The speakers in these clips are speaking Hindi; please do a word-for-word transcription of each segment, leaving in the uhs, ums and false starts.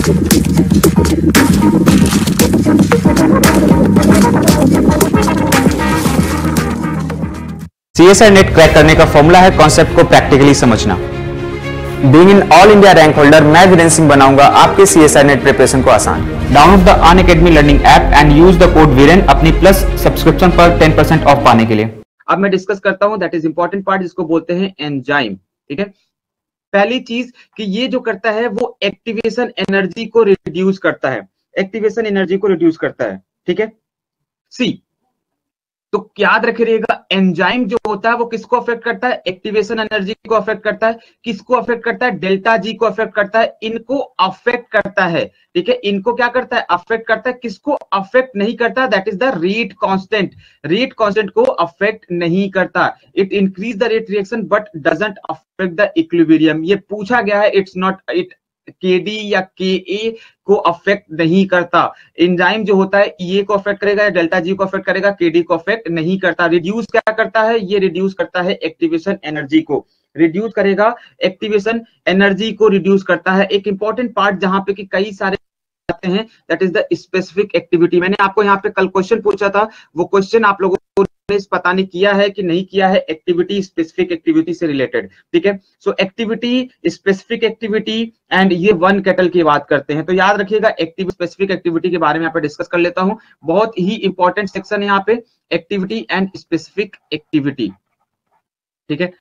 सीएसआई नेट क्रैक करने का फॉर्मूला है कॉन्सेप्ट को प्रैक्टिकली समझना। Being in all India rank holder, मैं वीरेंद्र सिंह बनाऊंगा आपके सीएसआई नेट प्रिपरेशन को आसान। Download the Unacademy learning app and use the code Viren अपनी प्लस सब्सक्रिप्शन पर टेन परसेंट ऑफ पाने के लिए। अब मैं डिस्कस करता हूं दैट इज इंपॉर्टेंट पार्ट, जिसको बोलते हैं एंजाइम। ठीक है, पहली चीज कि ये जो करता है वो एक्टिवेशन एनर्जी को रिड्यूस करता है, एक्टिवेशन एनर्जी को रिड्यूस करता है। ठीक है, सी तो याद रखिएगा एंजाइम जो होता है वो किसको अफेक्ट करता है, एक्टिवेशन एनर्जी को अफेक्ट करता है। किसको अफेक्ट करता है, डेल्टा जी को अफेक्ट करता है, इनको अफेक्ट करता है। ठीक है, इनको क्या करता है, अफेक्ट करता है। किसको अफेक्ट नहीं करता, that is the rate constant, rate constant को अफेक्ट नहीं करता। It increase the rate reaction but doesn't affect the equilibrium. ये पूछा गया है, इट्स नॉट इट केडी या के ए को अफेक्ट नहीं करता। एंजाइम जो होता है ये को अफेक्ट करेगा या डेल्टा जी को अफेक्ट करेगा, केडी को अफेक्ट नहीं करता। रिड्यूस क्या करता है, ये रिड्यूस करता है एक्टिवेशन एनर्जी को, रिड्यूस करेगा एक्टिवेशन एनर्जी को रिड्यूस करता है। एक इंपॉर्टेंट पार्ट जहां पे कि कई सारे आते हैं that is the specific activity. मैंने आपको यहाँ पे कल क्वेश्चन पूछा था, वो क्वेश्चन आप लोगों को पता नहीं किया है कि नहीं किया है, एक्टिविटी स्पेसिफिक एक्टिविटी से रिलेटेड। ठीक है, so activity specific activity and ये वन कैटल की बात करते हैं। तो याद रखिएगा एक्टिव स्पेसिफिक एक्टिविटी के बारे में यहाँ पे डिस्कस कर लेता हूं। बहुत ही इंपॉर्टेंट सेक्शन है यहाँ पे, एक्टिविटी एंड स्पेसिफिक एक्टिविटी। ठीक है,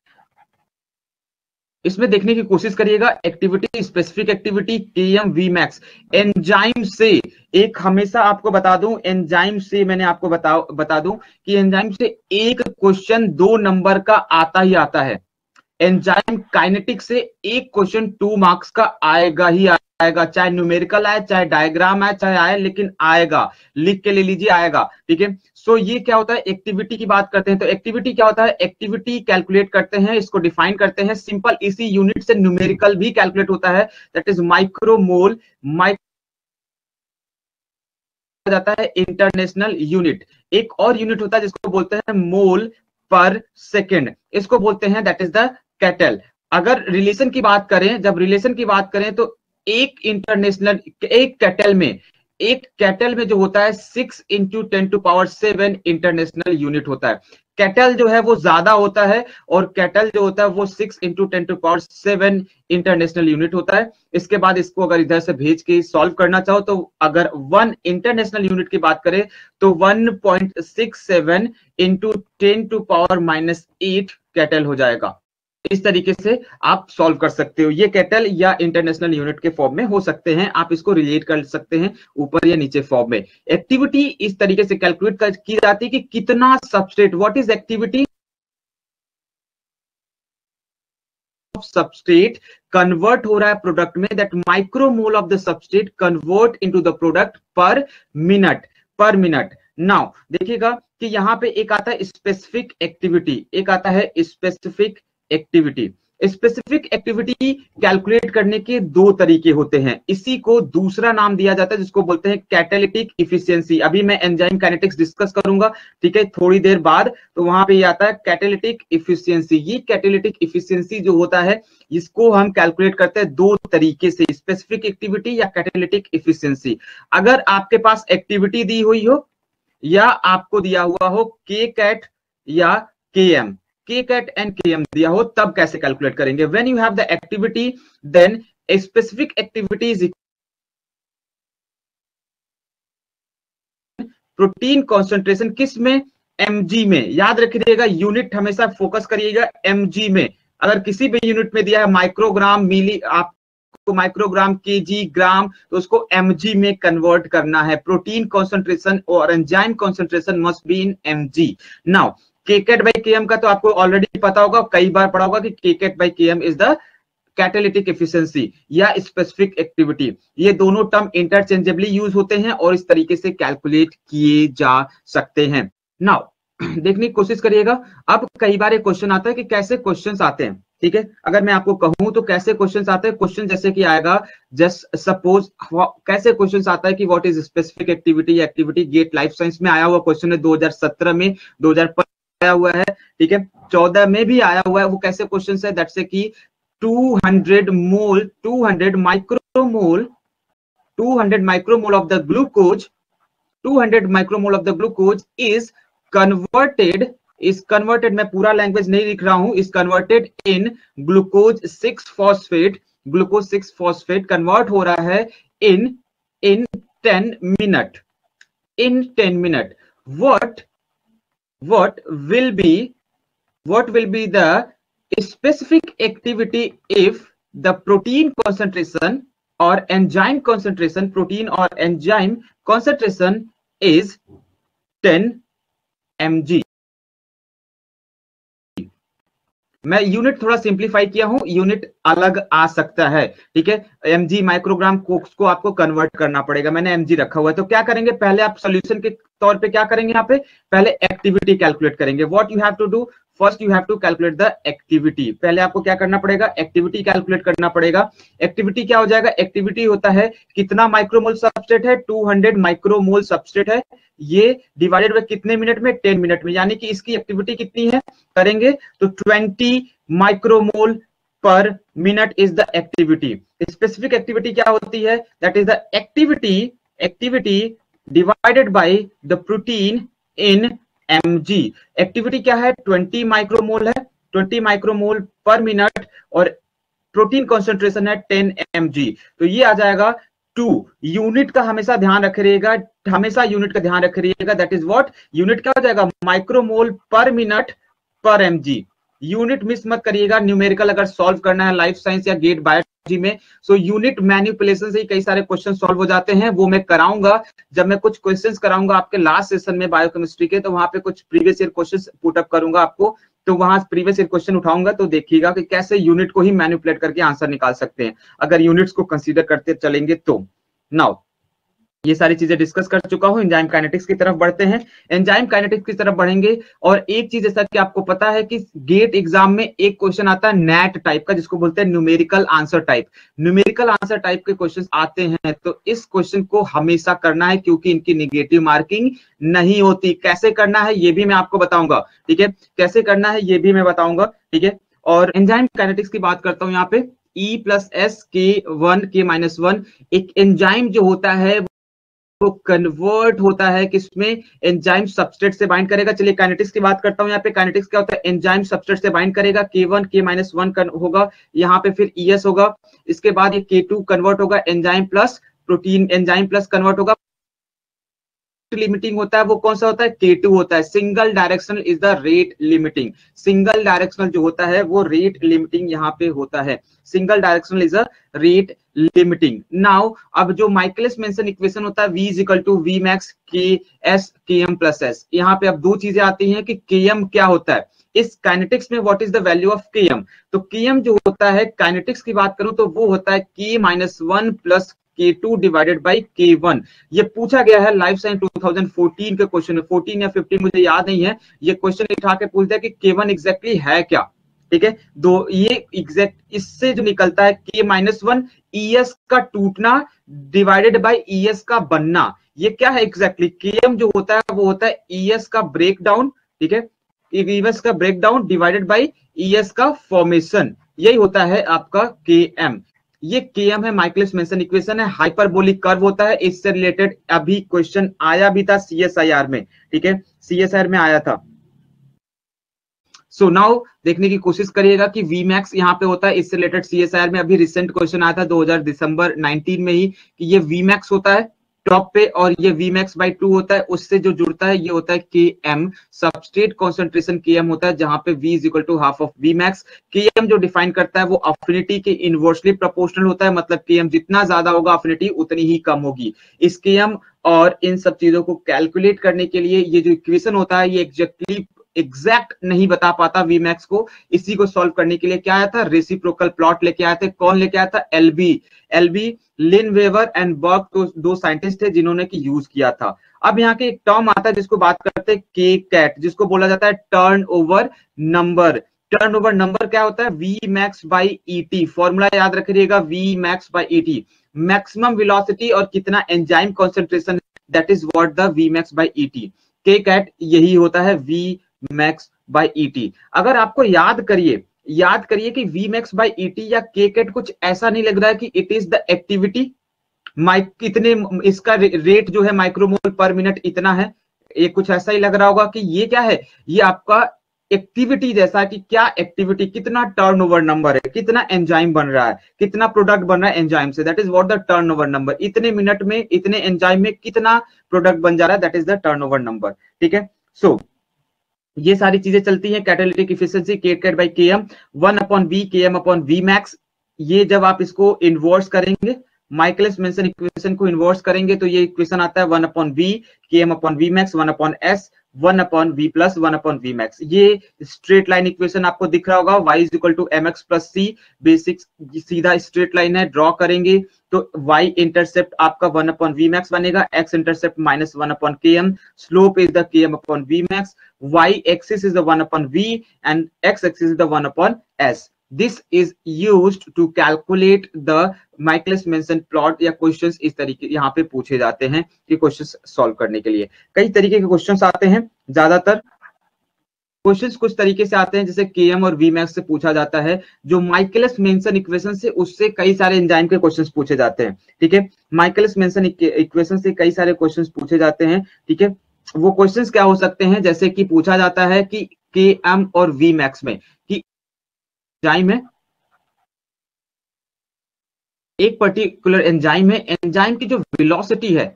इसमें देखने की कोशिश करिएगा activity specific activity KM V max. Enzyme से एक हमेशा आपको बता दूं, एंजाइम से मैंने आपको बता बता दूं कि एंजाइम से एक क्वेश्चन दो नंबर का आता ही आता है। एंजाइम काइनेटिक से एक क्वेश्चन टू मार्क्स का आएगा ही आएगा, चाहे न्यूमेरिकल आए, चाहे डायग्राम आए, चाहे आए, लेकिन आएगा। लिख के ले लीजिए, आएगा। ठीक है, सो ये क्या होता है, एक्टिविटी की बात करते हैं। तो एक्टिविटी क्या होता है, एक्टिविटी कैलकुलेट करते हैं, इसको डिफाइन करते हैं सिंपल, इसी यूनिट से न्यूमेरिकल भी कैलकुलेट होता है, दैट इज माइक्रोमोल। माइक्रो जाता है इंटरनेशनल यूनिट। एक और यूनिट होता है जिसको बोलते हैं मोल पर सेकेंड, इसको बोलते हैं दैट इज द कैटल। अगर रिलेशन की बात करें, जब रिलेशन की बात करें तो एक इंटरनेशनल, एक कैटल में, एक कैटल में जो होता है six into ten to power seven international unit होता है। कैटल जो है वो ज्यादा होता है और कैटल जो होता है वो six into ten to power seven international unit होता है। इसके बाद इसको अगर इधर से भेज के सॉल्व करना चाहो तो अगर वन इंटरनेशनल यूनिट की बात करें तो one point six seven into ten to power minus eight katal हो जाएगा। इस तरीके से आप सॉल्व कर सकते हो। ये कैटल या इंटरनेशनल यूनिट के फॉर्म में हो सकते हैं, आप इसको रिलेट कर सकते हैं ऊपर या नीचे फॉर्म में। एक्टिविटी इस तरीके से कैलकुलेट की जाती है कि कितना substrate, what is activity substrate convert हो रहा है प्रोडक्ट में, that micromole of the substrate convert into the product per minute, per minute. Now देखिएगा कि यहां पे एक आता है स्पेसिफिक एक्टिविटी, एक आता है specific activity. Specific activity calculate करने के दो तरीके होते हैं, इसी को दूसरा नाम दिया जाता है जिसको बोलते हैं कैटालिटिक इफिशियंसी। अभी मैं एंजाइम काइनेटिक्स डिस्कस करूंगा, ठीक है, थोड़ी देर बाद, तो वहां पे ये आता है कैटालिटिक इफिशियंसी। ये कैटालिटिक इफिशियंसी जो होता है इसको हम कैलकुलेट करते हैं दो तरीके से, स्पेसिफिक एक्टिविटी या कैटालिटिक इफिशियंसी। अगर आपके पास एक्टिविटी दी हुई हो या आपको दिया हुआ हो के कैट या के एम, के कैट एंड के एम दिया हो, तब कैसे कैलकुलेट करेंगे। When you have the activity then a specific activity is protein concentration, किस में, एमजी में। याद रखिएगा यूनिट हमेशा फोकस करिएगा एमजी में। अगर किसी भी यूनिट में दिया है माइक्रोग्राम, मिली, आपको माइक्रोग्राम, केजी, ग्राम, तो उसको एमजी में कन्वर्ट करना है। प्रोटीन कॉन्सेंट्रेशन और enzyme concentration must be in mg. Now kcat by KM का तो आपको ऑलरेडी पता होगा, कई बार पढ़ा होगा कि kcat by KM is the catalytic efficiency या स्पेसिफिक एक्टिविटी। ये दोनों टर्म इंटरचेंजेबली यूज होते हैं और इस तरीके से कैलकुलेट किए जा सकते हैं। नाउ देखने की कोशिश करिएगा। अब कई बार एक क्वेश्चन आता है कि कैसे क्वेश्चंस आते हैं, ठीक है। अगर मैं आपको कहूं तो कैसे क्वेश्चंस आते हैं, क्वेश्चन जैसे कि आएगा जस्ट सपोज, कैसे क्वेश्चंस आता है कि what is specific activity. Activity GATE life science में आया हुआ क्वेश्चन है, दो हज़ार सत्रह में, दो हज़ार पंद्रह आया हुआ है, ठीक है, चौदह में भी आया हुआ है। वो कैसे क्वेश्चन है, दैट से कि two hundred mole, two hundred micromole two hundred micromole of the glucose, two hundred micromole of the glucose is converted, is converted, मैं पूरा लैंग्वेज नहीं लिख रहा हूं, is converted in glucose six phosphate, glucose six phosphate convert हो रहा है in in ten minute, in ten minute. What what will be what will be the specific activity if the protein concentration or enzyme concentration, protein or enzyme concentration is ten mg. मैं यूनिट थोड़ा सिंप्लीफाई किया हूं, यूनिट अलग आ सकता है, ठीक है। एमजी माइक्रोग्राम को, को आपको कन्वर्ट करना पड़ेगा, मैंने एमजी रखा हुआ है। तो क्या करेंगे, पहले आप सॉल्यूशन के तौर पे क्या करेंगे, यहाँ पे पहले एक्टिविटी कैलकुलेट करेंगे। What you have to do, first you have to calculate the activity. पहले आपको क्या करना पड़ेगा, एक्टिविटी कैलकुलेट करना पड़ेगा। एक्टिविटी क्या हो जाएगा, एक्टिविटी होता है कितना माइक्रोमोल सबस्ट्रेट है, टू हंड्रेड माइक्रोमोल सबस्ट्रेट है, ये डिवाइडेड बाय कितने मिनट में, टेन मिनट में, यानी कि इसकी एक्टिविटी कितनी है करेंगे तो twenty micromole per minute is the activity. Specific activity क्या होती है, that is the activity activity divided by the protein in mg। Activity क्या है, ट्वेंटी माइक्रोमोल है, ट्वेंटी माइक्रोमोल पर मिनट, और प्रोटीन कॉन्सेंट्रेशन है टेन mg। तो ये आ जाएगा टू। यूनिट का हमेशा ध्यान रखिएगा, हमेशा यूनिट का ध्यान रखिएगा, दैट इज व्हाट, यूनिट क्या हो जाएगा, माइक्रोमोल पर मिनट पर mg। यूनिट मिस मत करिएगा, न्यूमेरिकल अगर सॉल्व करना है लाइफ साइंस या गेट बायोलॉजी में, सो यूनिट मैनिपुलेशन से ही कई सारे क्वेश्चन सॉल्व हो जाते हैं। वो मैं कराऊंगा जब मैं कुछ क्वेश्चंस कराऊंगा आपके लास्ट सेशन में बायोकेमिस्ट्री के, तो वहां पे कुछ previous year questions put up करूंगा आपको, तो वहां प्रीवियस ईयर क्वेश्चन उठाऊंगा, तो देखिएगा कि कैसे यूनिट को ही मैनिपुलेट करके आंसर निकाल सकते हैं अगर यूनिट्स को कंसीडर करते चलेंगे तो। नाउ ये सारी चीजें डिस्कस कर चुका हूं, एंजाइम काइनेटिक्स की तरफ बढ़ते हैं। एंजाइम काइनेटिक्स की तरफ बढ़ेंगे, और एक चीज जैसा कि आपको पता है कि गेट एग्जाम में एक क्वेश्चन आता है नैट टाइप का, जिसको बोलते हैं numerical answer type. Numerical answer type के क्वेश्चन आते हैं, तो इस क्वेश्चन को हमेशा करना है, क्योंकि इनकी निगेटिव मार्किंग नहीं होती। कैसे करना है ये भी मैं आपको बताऊंगा, ठीक है, कैसे करना है ये भी मैं बताऊंगा, ठीक है। और एंजाइम काइनेटिक्स की बात करता हूं यहाँ पे, E plus S K one K minus one, एक एंजाइम जो होता है वो कन्वर्ट होता है किसमें, एंजाइम सबस्ट्रेट से बाइंड करेगा। चलिए काइनेटिक्स की बात करता हूं, यहाँ पे काइनेटिक्स क्या होता है, एंजाइम सबस्ट्रेट से बाइंड करेगा, के वन के माइनस वन होगा, यहाँ पे फिर ई एस होगा, इसके बाद ये के टू कन्वर्ट होगा, enzyme plus protein, enzyme plus convert होगा। लिमिटिंग होता है वो कौन सा होता है, के टू होता है। Single directional is the rate limiting, single directional जो होता है वो रेट लिमिटिंग यहाँ पे होता है, single directional is a rate limiting. Now अब जो माइकलिस मेंशन इक्वेशन होता है, v is equal to V max K S K M plus S, यहाँ पे अब दो चीजें आती हैं कि के एम क्या होता है इस काइनेटिक्स में, what is the value of K M. तो के एम जो होता है काइनेटिक्स की बात करूं तो वो होता है K minus one plus K two divided by K one. ये पूछा गया है life science two thousand fourteen के क्वेश्चन में, फोर्टीन या फिफ्टीन मुझे याद नहीं है, ये क्वेश्चन उठा के पूछता है कि के वन एग्जैक्टली है क्या, ठीक है। दो ये एग्जैक्ट इससे जो निकलता है के माइनस वन, ई एस का टूटना डिवाइडेड बाई ई एस का बनना, ये क्या है एग्जैक्टली, के एम जो होता है वो होता है ई एस का ब्रेक डाउन, ठीक है, ई एस का break down divided by E S का फॉर्मेशन, यही होता है आपका के एम। ये के एम है, माइकलिस मेंशन इक्वेशन है, हाइपरबोलिक कर्व होता है, इससे रिलेटेड अभी क्वेश्चन आया भी था सी एस आई आर में, ठीक है, सी एस आई आर में आया था। सो so नाउ देखने की कोशिश करिएगा कि वी मैक्स यहाँ पे होता है, इससे related C S I R में अभी रिसेंट क्वेश्चन आया था दो हज़ार दिसंबर नाइनटीन में ही, कि ये वी मैक्स होता है टॉप पे, और ये वी मैक्स बाई टू होता है, उससे जो जुड़ता है ये होता है K M, substrate concentration K M होता है, जहां पे v is equal to half of V max. K M जो डिफाइन करता है वो अफिनिटी के इनवर्सली प्रोपोर्शनल होता है, मतलब के एम जितना ज्यादा होगा अफिनिटी उतनी ही कम होगी। इस के एम और इन सब चीजों को कैलकुलेट करने के लिए ये जो इक्वेशन होता है ये एग्जैक्टली एग्जैक्ट नहीं बता पाता वी मैक्स को, इसी को सॉल्व करने के लिए क्या आया था, रेसिप्रोकल प्लॉट लेके आए थे। कौन लेके आया था, LB, LB Lineweaver and Burk, तो दो साइंटिस्ट थे जिन्होंने की यूज किया था। अब यहाँ के एक टर्म आता है जिसको बात करते हैं के कैट, जिसको बोला जाता है turn over number. Turn over number क्या होता है, V max by E T, formula याद रखिएगा, V max by E T, maximum velocity और कितना enzyme concentration, that is what the V max by E T. K cat यही होता है, V max by E T. अगर आपको याद करिए याद करिए कि V max by E T या के कैट कुछ ऐसा नहीं लग रहा है कि इट इज द एक्टिविटी, माइक कितने इसका रे, रेट जो है माइक्रोमोल पर मिनट इतना है। ये कुछ ऐसा ही लग रहा होगा कि ये क्या है, ये आपका एक्टिविटी जैसा कि क्या एक्टिविटी, कितना टर्नओवर नंबर है, कितना एंजाइम बन रहा है, कितना प्रोडक्ट बन रहा है एंजाइम से, that is what the turnover number. इतने मिनट में इतने एंजाइम में कितना प्रोडक्ट बन जा रहा है, that is the turnover number. ठीक है, सो so, ये सारी चीजें चलती हैं। Catalytic efficiency K cat by K M, one upon V K M upon V max. ये जब आप इसको इन्वर्स करेंगे, माइकलिस मेंसन इक्वेशन को इन्वर्स करेंगे तो ये इक्वेशन आता है one upon V K M upon V max, one upon S, one upon V plus one upon V max. ये स्ट्रेट लाइन इक्वेशन आपको दिख रहा होगा, y is equal to M X plus C, basic सीधा स्ट्रेट लाइन है। ड्रॉ करेंगे तो y इंटरसेप्ट आपका वन अपॉन वी मैक्स बनेगा, x intercept minus one upon K M, slope is the K M upon V max, y axis is the one upon v and x axis is the one upon s। This is used to calculate the Michaelis-Menten plot या क्वेश्चंस इस तरीके यहाँ पे पूछे जाते हैं कि क्वेश्चंस सॉल्व करने के लिए कई तरीके के क्वेश्चंस आते हैं। ज्यादातर क्वेश्चंस कुछ तरीके से आते हैं जैसे के एम और वी मैक्स से पूछा जाता है, जो माइकलिस-मेंसन इक्वेशन से उससे कई सारे एंजाइम के क्वेश्चंस पूछे जाते हैं। ठीक है, माइकलिस-मेंसन इक्वेशन से कई सारे क्वेश्चंस पूछे जाते हैं। ठीक है, वो क्वेश्चंस क्या हो सकते हैं, जैसे कि पूछा जाता है कि के एम और वी मैक्स में कि एंजाइम है, एक पर्टिकुलर एंजाइम है, एंजाइम की जो वेलोसिटी है,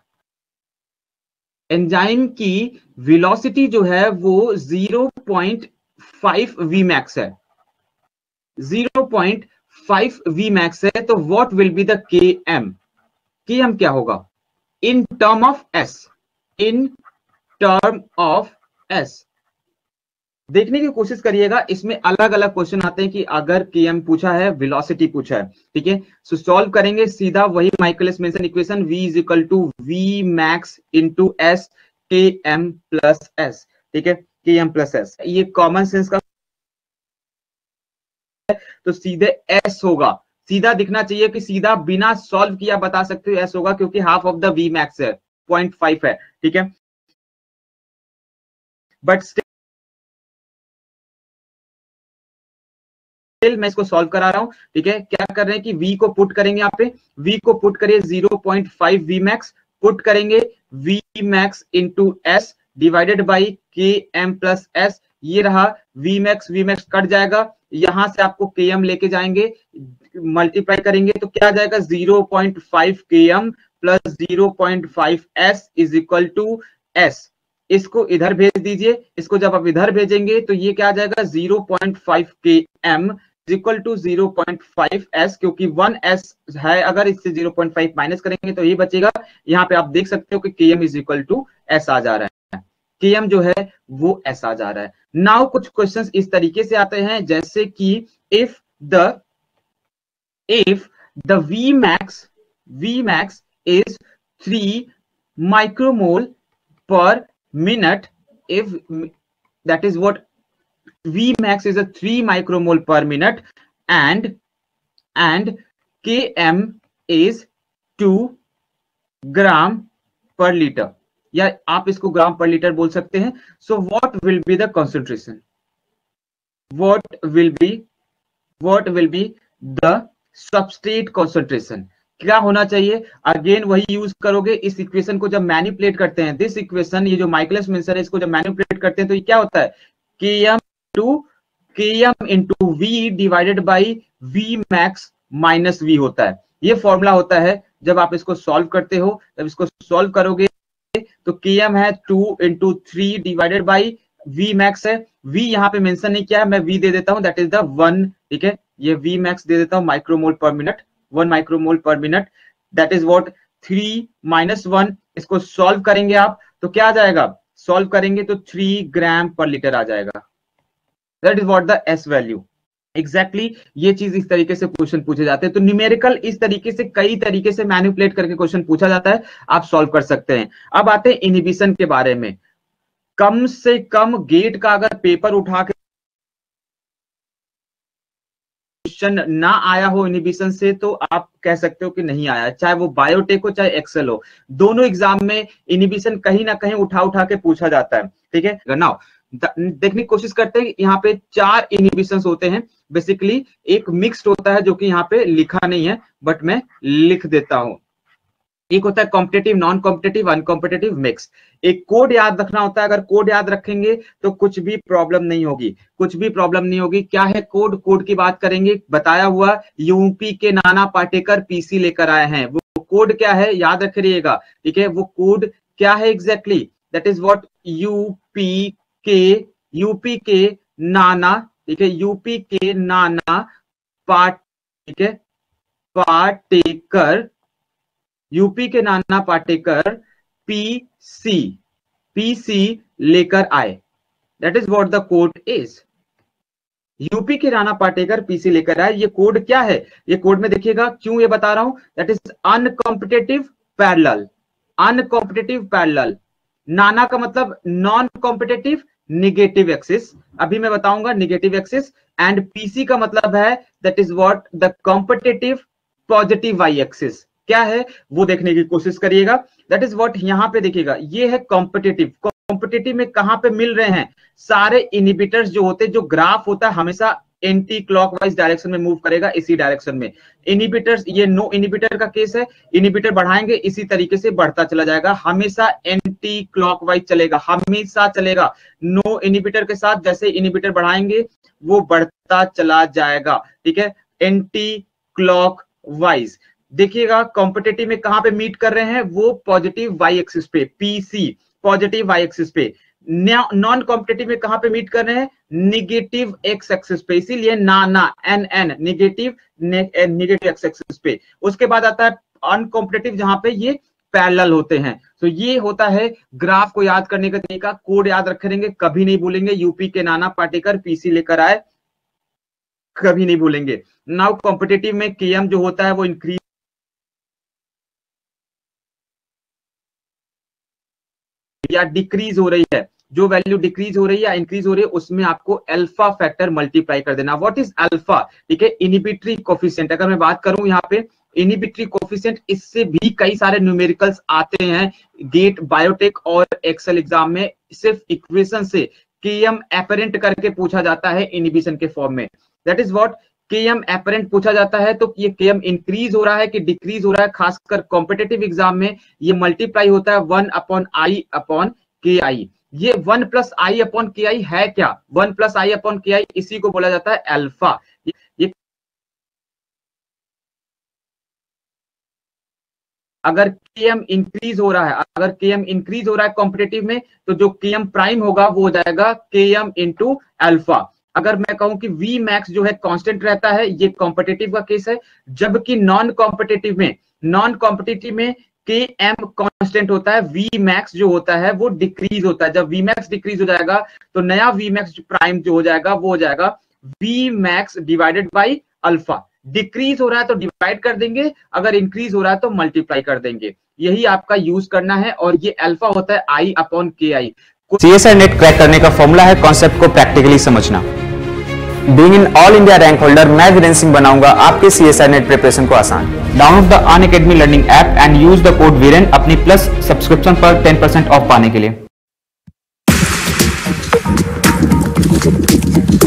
एंजाइम की वेलोसिटी जो है वो zero point five V max है, zero point five V max है। तो what will be the K M, K M क्या होगा in term of S, in term of S. देखने की कोशिश करिएगा, इसमें अलग अलग क्वेश्चन आते हैं कि अगर के एम पूछा है, वेलोसिटी पूछा है। ठीक है, सो सॉल्व करेंगे सीधा वही Michaelis Menten equation, v is equal to V max into S K M plus S. ठीक है, के एम प्लस एस, ये कॉमन सेंस का तो सीधे एस होगा, सीधा दिखना चाहिए कि सीधा बिना सॉल्व किया बता सकते हो एस होगा, क्योंकि half of the V max है, पॉइंट फाइव है। ठीक है, बट मैं इसको सॉल्व करा रहा हूं। ठीक है, क्या कर रहे हैं कि v को पुट करेंगे, यहाँ पे v को पुट करिए zero point five V max, put करेंगे v max into S divided by K M plus S. ये रहा v max, v max cut जाएगा, यहां से आपको के एम लेके जाएंगे, मल्टीप्लाई करेंगे तो क्या आ जाएगा zero point five K M plus zero point five S is equal to S. इसको इधर भेज दीजिए, इसको जब आप इधर भेजेंगे तो ये क्या आ जाएगा zero point five K M equal to zero point five S, क्योंकि वन एस है, अगर इससे ज़ीरो पॉइंट फाइव माइनस करेंगे तो ये बचेगा। यहाँ पे आप देख सकते हो कि K M is equal to S आ जा रहा है, के एम जो है वो एस आ जा रहा है। नाउ कुछ क्वेश्चंस इस तरीके से आते हैं जैसे कि if the if the V max V max is three micromole per minute, if that is what V max is a three micromole per minute and and Km is two gram per liter, या आप इसको ग्राम पर लीटर बोल सकते हैं। So what will be the concentration? What will be what will be the substrate concentration? क्या होना चाहिए? अगेन वही यूज करोगे इस इक्वेशन को जब मैनिपुलेट करते हैं, दिस इक्वेशन, ये जो माइकलिस-मेंसन है, इसको जब मैनिपुलेट करते हैं तो ये क्या होता है K M two K M into V divided by V max minus V होता है। ये फॉर्मूला होता है जब आप इसको सॉल्व करते हो, जब इसको सॉल्व करोगे तो के एम है two into three divided by V max है, वी यहाँ पे मेंशन नहीं किया है, मैं वी दे देता हूं, दैट इज द वन। ठीक है, ये वी मैक्स दे देता हूं micromole per minute, one micromole per minute, that is what three minus one. इसको सॉल्व करेंगे आप तो क्या आ जाएगा, सॉल्व करेंगे तो थ्री ग्राम पर लीटर आ जाएगा, that is what the S value. Exactly ये चीज इस तरीके से क्वेश्चन पूछे जाते हैं। तो न्यूमेरिकल इस तरीके से कई तरीके से मैनिपुलेट करके क्वेश्चन पूछा जाता है, आप सॉल्व कर सकते हैं। अब आते हैं इनहिबिशन के बारे में। कम से कम गेट का अगर पेपर उठा के क्वेश्चन ना आया हो इनहिबिशन से तो आप कह सकते हो कि नहीं आया, चाहे वो बायोटेक हो चाहे एक्सेल हो, दोनों एग्जाम में इनहिबिशन कहीं ना कहीं उठा उठा के पूछा जाता है। ठीक है, नाउ देखने की कोशिश करते हैं। यहाँ पे चार इनहिबिशंस होते हैं बेसिकली, एक मिक्स्ड होता है जो कि यहाँ पे लिखा नहीं है बट मैं लिख देता हूं। एक होता है competitive, non competitive, uncompetitive, mix. एक कोड याद रखना होता है, अगर कोड याद रखेंगे तो कुछ भी प्रॉब्लम नहीं होगी, कुछ भी प्रॉब्लम नहीं होगी। क्या है कोड? कोड की बात करेंगे, बताया हुआ UP K Nana Patekar PC लेकर आए हैं, वो कोड क्या है याद रखिएगा, ठीक है। वो कोड क्या है exactly? That is what UP K UP K Nana, ठीक है, यूपी के नाना पाट ठीक है Patekar, UP K Nana Patekar PC PC लेकर आए। That is what the code is. UP K Nana Patekar PC लेकर आए। ये कोड क्या है? ये कोड में देखिएगा, क्यों ये बता रहा हूं, that is uncompetitive parallel. Uncompetitive parallel, Nana का मतलब नॉन कॉम्पिटेटिव निगेटिव एक्सिस, अभी मैं बताऊंगा निगेटिव एक्सिस। एंड पीसी का मतलब है that is what the competitive positive Y axis. क्या है वो देखने की कोशिश करिएगा। दैट इज व्हाट यहां पे देखिएगा, ये है कॉम्पिटेटिव। कॉम्पिटेटिव में कहां पे मिल रहे हैं? सारे इनिबिटर्स जो होते हैं, जो ग्राफ होता है हमेशा एंटी क्लॉकवाइज डायरेक्शन में मूव करेगा, इसी डायरेक्शन में। इनिबिटर्स, ये नो इनिबिटर का केस है, इनिबिटर बढ़ाएंगे इसी तरीके से बढ़ता चला जाएगा, हमेशा एंटी क्लॉकवाइज चलेगा, हमेशा चलेगा। नो इनिबिटर के साथ जैसे इनिबिटर बढ़ाएंगे वो बढ़ता चला जाएगा, ठीक है, एंटी क्लॉकवाइज। देखिएगा कॉम्पिटेटिव में कहां पे मीट कर रहे हैं? वो पॉजिटिव वाई एक्सिस पे, पीसी पॉजिटिव वाई एक्सिस पे। नॉन कॉम्पिटेटिव में कहां पे मीट कर रहे हैं? निगेटिव एक्स एक्सिस पे, इसीलिए Nana N N negative negative X axis पे। उसके बाद आता है अनकॉम्पिटेटिव, जहां पे ये पैरेलल होते हैं। तो ये होता है ग्राफ को याद करने का तरीका। कोड याद रखेंगे, कभी नहीं भूलेंगे। UP K Nana Patekar PC लेकर आए, कभी नहीं भूलेंगे। नाउ कॉम्पिटेटिव में केएम जो होता है वो इंक्रीज या डिक्रीज हो रही है, जो वैल्यू डिक्रीज हो रही है या इंक्रीज हो रही है उसमें आपको अल्फा फैक्टर मल्टीप्लाई कर देना। What is alpha? ठीक है, इनिबिटरी कोफिशिएंट। अगर मैं बात करूं यहाँ पे इनिबिटरी कोफिशिएंट, इससे भी कई सारे न्यूमेरिकल्स आते हैं गेट, बायोटेक और एक्सेल एग्जाम में। सिर्फ इक्वेशन से केएम एपरेंट करके पूछा जाता है इनिबिशन के फॉर्म में। That is what KM apparent पूछा जाता है। तो ये केएम इंक्रीज हो रहा है कि डिक्रीज हो रहा है, खासकर कॉम्पिटेटिव एग्जाम में ये मल्टीप्लाई होता है वन अपॉन आई अपॉन के आई। ये वन प्लस आई अपॉन के आई है क्या? वन प्लस आई अपॉन के आई, इसी को बोला जाता है अल्फा। ये अगर केएम इंक्रीज हो रहा है, अगर केएम इंक्रीज हो रहा है कॉम्पिटेटिव में, तो जो केएम प्राइम होगा वो हो जाएगा केएम इंटू अल्फा। अगर मैं कहूं कि वी मैक्स जो है कांस्टेंट रहता है, ये कॉम्पिटेटिव का केस है। जबकि नॉन कॉम्पिटेटिव में नॉन कॉम्पिटेटिव में के एम कांस्टेंट होता है, वी मैक्स जो होता है वो डिक्रीज होता है। जब वी मैक्स डिक्रीज हो जाएगा तो नया वी मैक्स प्राइम जो हो जाएगा वो हो जाएगा V max divided by alpha. Decrease हो रहा है तो डिवाइड कर देंगे, अगर इंक्रीज हो रहा है तो मल्टीप्लाई कर देंगे। यही आपका यूज करना है। और ये अल्फा होता है आई अपॉन के आई। सीएसआर नेट क्रैक करने का फॉर्मूला है कॉन्सेप्ट को प्रैक्टिकली समझना। Being in all India rank holder, मैं वीरेंद्र सिंह बनाऊंगा आपके सीएसआर नेट प्रिपरेशन को आसान। Download the Unacademy learning app and use the code Viren अपनी प्लस सब्सक्रिप्शन पर टेन परसेंट ऑफ पाने के लिए।